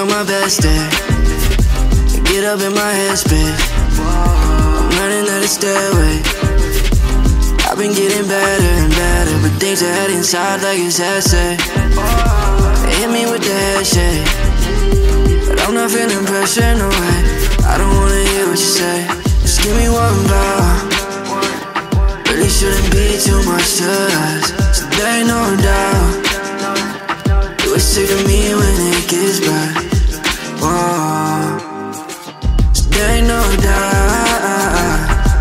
on my best day. Get up in my headspace. I'm learning that it's stairway. I've been getting better and better, but things are heading south like it's essay. They hit me with the head shake, but I'm not feeling pressure, no way. I don't wanna hear what you say. Just give me one bow. Really shouldn't be too much to us, so there ain't no doubt. You were sick of me when it gets bad. Whoa. So there ain't no doubt.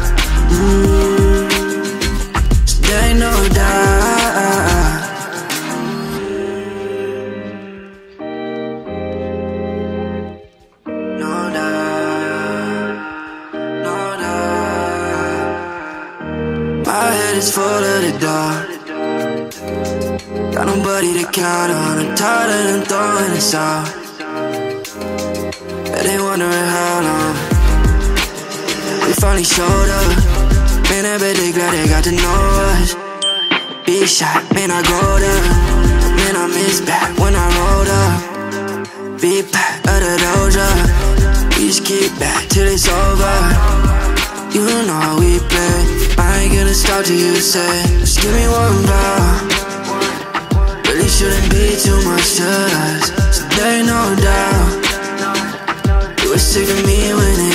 So there ain't no doubt. No doubt. No doubt. My head is full of the dark. Got nobody to count on. I'm tired of them throwing us out. But they wondering how long we finally showed up. Man, I bet they glad they got to know us. Big shot, man, I growed up. Man, I miss back when I rolled up. Big pack of the doja. We just kick back till it's over. You know how we play. I ain't gonna stop till you say, just give me one bow. Really shouldn't be too much to us, so there ain't no doubt. You were sick of me when it